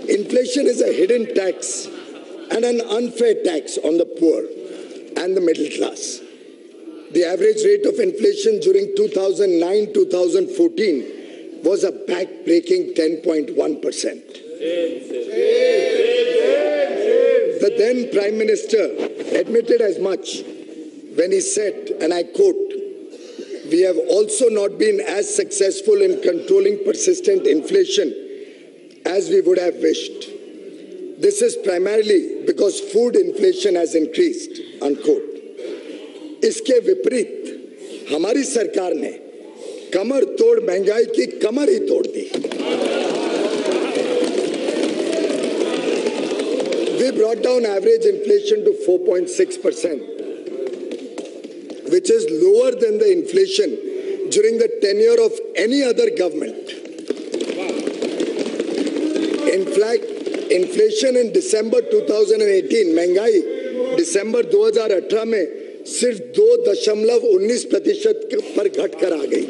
Inflation is a hidden tax and an unfair tax on the poor and the middle class. The average rate of inflation during 2009-2014 was a back-breaking 10.1%. The then Prime Minister admitted as much when he said, and I quote, "We have also not been as successful in controlling persistent inflation as we would have wished. This is primarily because food inflation has increased," unquote. इसके विपरीत हमारी सरकार ने कमर तोड़ महंगाई की कमर ही तोड़ दी. We brought down average inflation to 4.6%, which is lower than the inflation during the tenure of any other government. In fact, inflation in December 2018, महंगाई दिसंबर 2018 में सिर्फ 2.19% पर घटकर आ गई.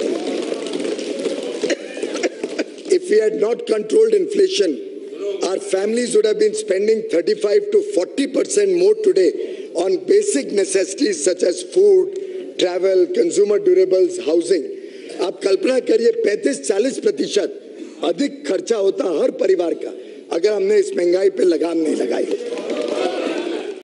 If we had not controlled inflation, our families would have been spending 35 to 40% more today on basic necessities such as food, travel, consumer durables, housing. आप कल्पना करिए 35-40% अधिक खर्चा होता हर परिवार का अगर हमने इस महंगाई पे लगाम नहीं लगाई.